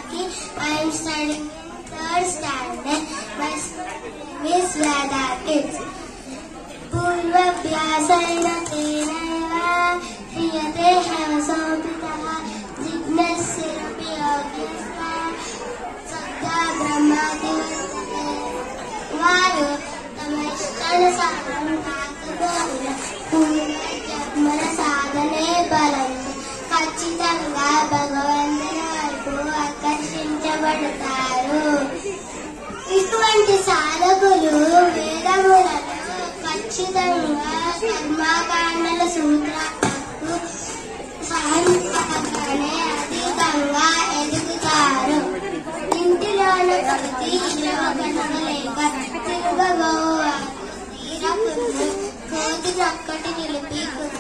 Raki. I am studying in 3rd standard. My name is Veda Kids. पूर्वाभ्यासेन तेनैव क्रियते हेमसोऽपितः जिज्ञास्यरपि योग्यः सद्धा ब्रह्माति वर्तते वायो तमेष्टानुसारं काकबोधिन పూర్వజన్మల సాధనే బలం ఖచ్చితంగా భగవంతుని వైపు ఆకర్షించబడతారు. ఇటువంటి సాధకులు వేదములను ఖచ్చితంగా కర్మకాండల సూత్రాలకు సహంతగానే అధికంగా ఎదుగుతారు. ఇంటిలోన ప్రతి లేక తిరగబోవారు కోతి నక్కటి నిలిపి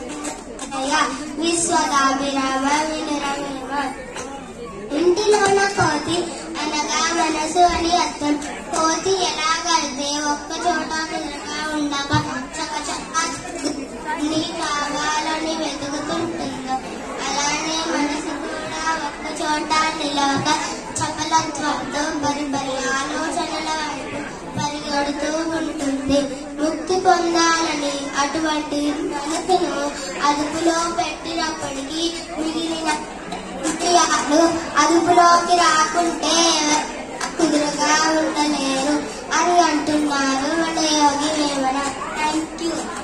విశ్వదాభిరామ వినురమేమ. ఇంటిలోన కోతి అనగా మనసు అని అర్థం. కోతి ఎలాగైతే ఒక్క చోట కుదురుగా ఉండక చకచక అన్ని కావాలని వెతుకుతుంటుందో అలానే మనసు కూడా ఒక్క చోట నిలవక చపలత్వంతో బరిబరి ఆలోచనల వైపు పరిగెడుతూ ఉంటుంది. ముక్తి పొందాలని అటువంటి మనసును అదుపులో పెట్టినప్పటికీ మిగిలిన ఇంద్రియాలు అదుపులోకి రాకుంటే కుదురుగా ఉండలేరు అని అంటున్నారు మన యోగి వేమన. Thank you.